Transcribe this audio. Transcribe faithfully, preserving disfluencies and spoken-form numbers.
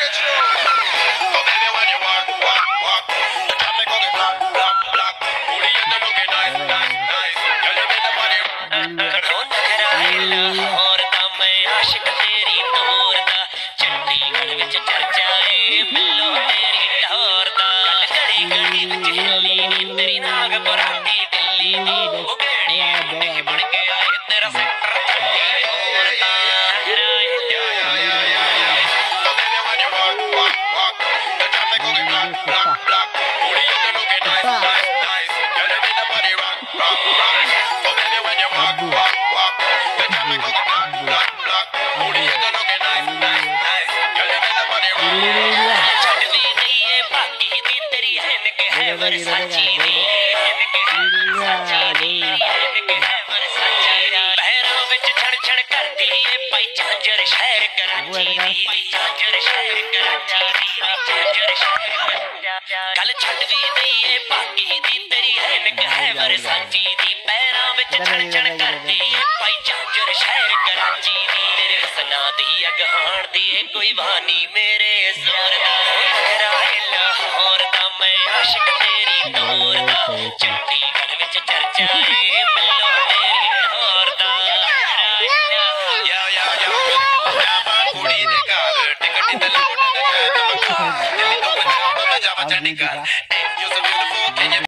गल छड़ भी दईए बाकी दी तेरी हैनक है वरसाची दी पैरां विच छड़ छड़ करदी पाई झांझर शहर कराची दी तेरे हसना दी अगहाण दी कोई वानी मेरे यार दा नगरा लाहौर दा मैं आशिक तेरी तौर दा चंडीगढ़ विच चर्चा है बिल्लो तेरी तौर दा या या या कुड़ी दे घर टिकट ते लोट दे चंडीगढ़